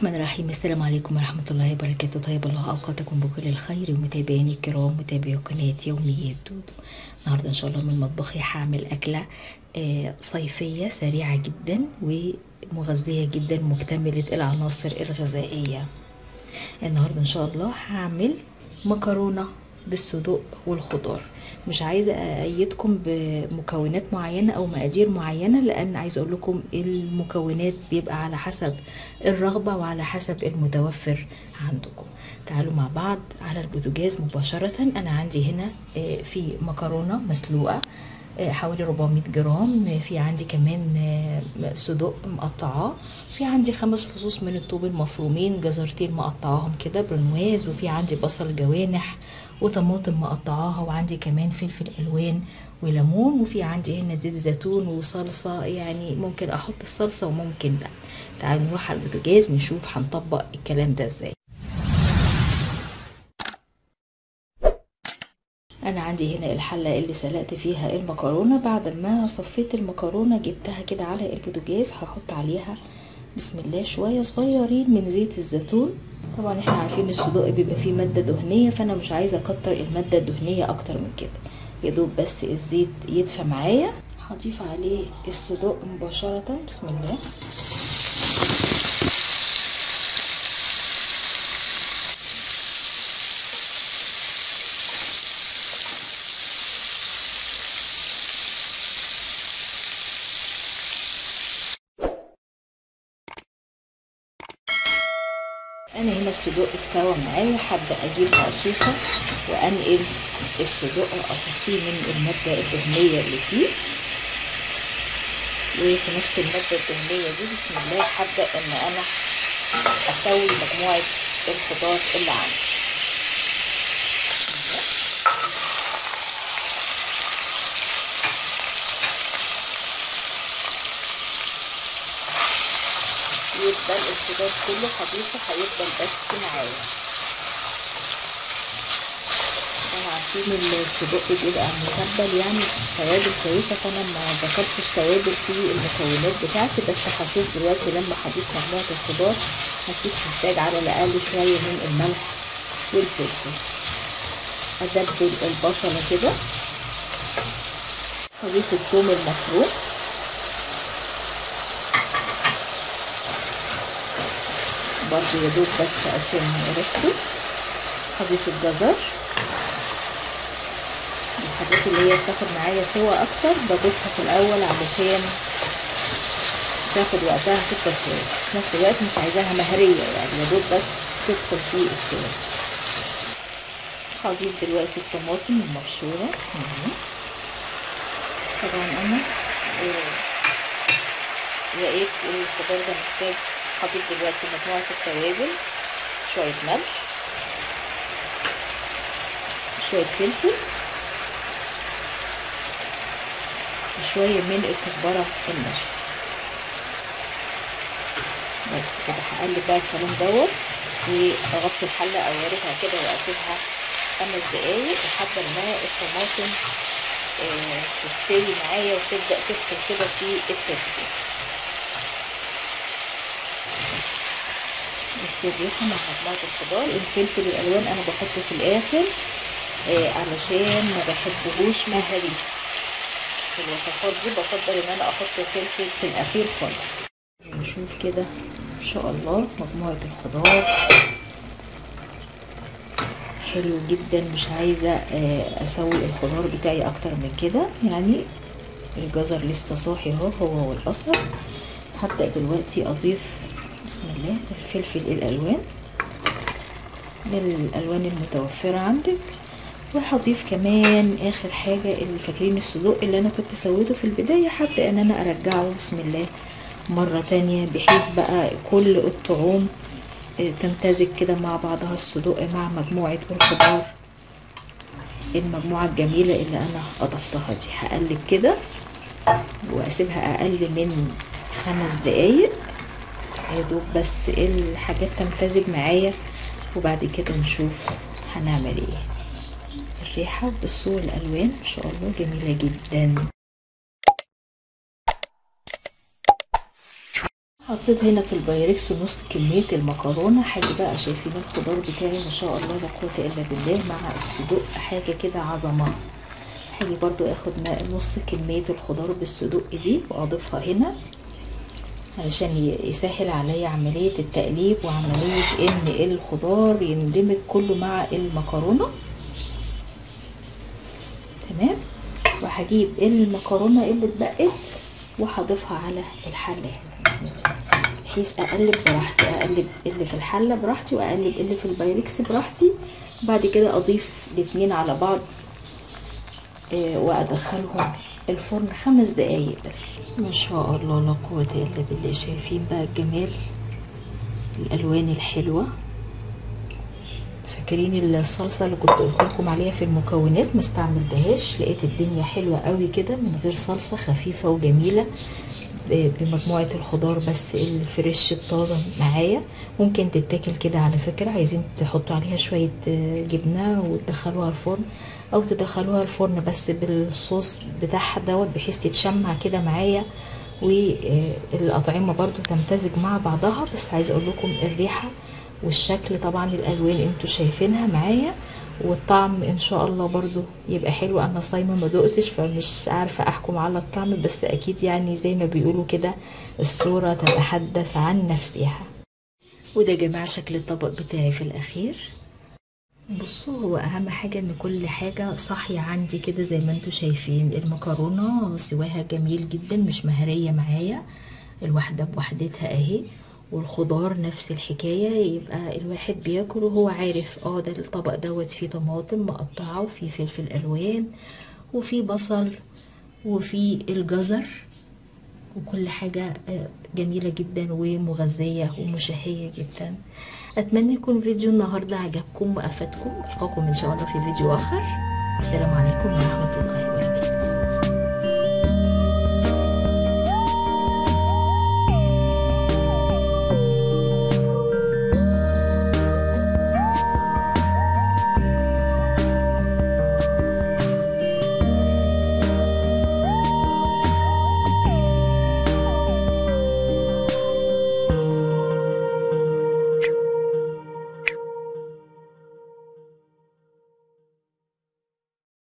الرحمن الرحيم. السلام عليكم ورحمة الله وبركاته. طيب الله أوقاتكم بكل الخير. ومتابعيني الكرام متابعي قناة يوميات دودو، النهاردة إن شاء الله من مطبخي هعمل أكلة صيفية سريعة جدا ومغذية جدا مكتملة العناصر الغذائية. النهاردة إن شاء الله هعمل مكرونة بالصدوق والخضار. مش عايزه اقيدكم بمكونات معينه او مقادير معينه، لان عايزه اقول لكم المكونات بيبقى على حسب الرغبه وعلى حسب المتوفر عندكم. تعالوا مع بعض على البوتاجاز مباشره. انا عندي هنا في مكرونه مسلوقه حوالي 400 جرام، في عندي كمان صدوق مقطعاه، في عندي 5 فصوص من الثوم المفرومين، جزرتين مقطعاهم كده برنواز، وفي عندي بصل جوانح وطماطم مقطعاها، وعندي كمان فلفل الوان وليمون، وفي عندي هنا زيت زيتون وصلصه، يعني ممكن احط الصلصه وممكن لا. تعالوا نروح على البوتاجاز نشوف هنطبق الكلام ده ازاي. انا عندي هنا الحله اللي سلقت فيها المكرونه. بعد ما صفيت المكرونه جبتها كده على البوتاجاز، هحط عليها بسم الله شويه صغيرين من زيت الزيتون. طبعا احنا عارفين الصدوق بيبقى فيه ماده دهنيه، فانا مش عايزه اكتر الماده الدهنيه اكتر من كده، يا دوب بس الزيت يدفى معايا. هضيف عليه الصدوق مباشره بسم الله. انا هنا الصدوق استوى معايا، هبدا اجيب مقصوصه وانقل الصدوق اصفيه من الماده الدهنيه اللي فيه، وفي نفس الماده الدهنيه دي بسم الله هبدا ان انا اسوي مجموعه الخضار اللي عندي. يفضل الخضار كله هضيفه، هيفضل بس معايا. طبعا عارفين الصدوق بيبقى متبل يعني توابل كويسه، فانا ما ذكرتش توابل في المكونات بتاعتي، بس هشوف دلوقتي لما هضيف مجموعه الخضار اكيد هحتاج على الاقل شويه من الملح والفلفل. ادبل البصله كده، هضيف الثوم المفروم، برضو يدوب بس اشم ريحته. هضيف الجزر، الحاجات اللي هي بتاخد معايا سوا اكتر بضيفها في الاول علشان تاخد وقتها في التسويه، في نفس الوقت مش عايزاها مهريه، يعني يدوب بس تدخل في السوا. هضيف دلوقتي الطماطم المبشوره بسم الله. طبعا انا لقيت الخضار ده محتاج، هضيف دلوقتي مجموعه التوابل، شويه ملح، شويه فلفل، شويه من الكزبره الناشفه. بس كده هقلب بقى الكلام دوت واغطي الحله اواربها كده واسيبها 5 دقايق لحد ما الطماطم تستوي معايا وتبدا تدخل كده في التسبيك. بصوا الريحه مع مجموعه الخضار. الفلفل الالوان انا بحطه في الاخر علشان ما بحبهوش مهري. في الوصفات دي بفضل ان انا احط الفلفل في الاخير خالص. نشوف كده ان شاء الله مجموعه الخضار حلو جدا. مش عايزه اسوي الخضار بتاعي اكتر من كده، يعني الجزر لسه صاحي اهو هو والبصل. هبدا دلوقتي اضيف بسم الله الفلفل الالوان من الالوان المتوفره عندك، وهضيف كمان اخر حاجه اللي فاكرين الصدوق اللي انا كنت سويته في البدايه، هبدا ان انا ارجعه بسم الله مره تانية بحيث بقى كل الطعوم تمتزج كده مع بعضها، الصدوق مع مجموعه الخضار المجموعه الجميله اللي انا اضفتها دي. هقلب كده واسيبها اقل من 5 دقايق يا دوب بس الحاجات تمتزج معايا، وبعد كده نشوف هنعمل ايه. الريحه بصوا الالوان ان شاء الله جميله جدا. حطيت هنا في البايركس نص كمية المكرونة. حاجة بقى شايفين الخضار بتاعي ما شاء الله لا قوة الا بالله مع الصدوق، حاجة كده عظمة. هاجي برضو اخد نص كمية الخضار بالصدوق دي واضيفها هنا علشان يسهل عليا عملية التقليب وعملية ان الخضار يندمج كله مع المكرونة. تمام. وهجيب المكرونة اللي اتبقت وهضيفها على الحلة هنا بسم الله، بحيث اقلب براحتي، اقلب اللي في الحلة براحتي واقلب اللي في البايركس براحتي. بعد كده اضيف الاتنين على بعض وادخلهم الفرن 5 دقايق بس. ما شاء الله لا قوة الا بالله. شايفين بقى الجمال، الالوان الحلوة. فاكرين الصلصة اللي كنت قلت لكم عليها في المكونات؟ ما استعملتهاش، لقيت الدنيا حلوة قوي كده من غير صلصة، خفيفة وجميلة بمجموعة الخضار بس الفريش الطازة معايا. ممكن تتاكل كده على فكرة. عايزين تحطوا عليها شوية جبنة وتدخلوها الفرن، او تدخلوها الفرن بس بالصوص بتاعها دوت بحيث تتشمع كده معايا والأطعمة برضو تمتزج مع بعضها. بس عايز اقول لكم الريحة والشكل طبعا الالوان انتوا شايفينها معايا، والطعم ان شاء الله برضو يبقى حلو. انا صايمه ما دقتش فمش عارفه احكم على الطعم، بس اكيد يعني زي ما بيقولوا كده الصوره تتحدث عن نفسها. وده يا جماعه شكل الطبق بتاعي في الاخير. بصوا، هو اهم حاجه ان كل حاجه صاحيه عندي كده زي ما انتوا شايفين. المكرونه سواها جميل جدا مش مهريه معايا، الواحده بوحدتها اهي، والخضار نفس الحكايه. يبقى الواحد بياكل وهو عارف ده الطبق دوت فيه طماطم مقطعه وفيه فلفل الوان وفيه بصل وفيه الجزر، وكل حاجه جميله جدا ومغذيه ومشهيه جدا. اتمنى يكون فيديو النهارده عجبكم وافادكم. القاكم ان شاء الله في فيديو اخر. السلام عليكم ورحمه الله وبركاته.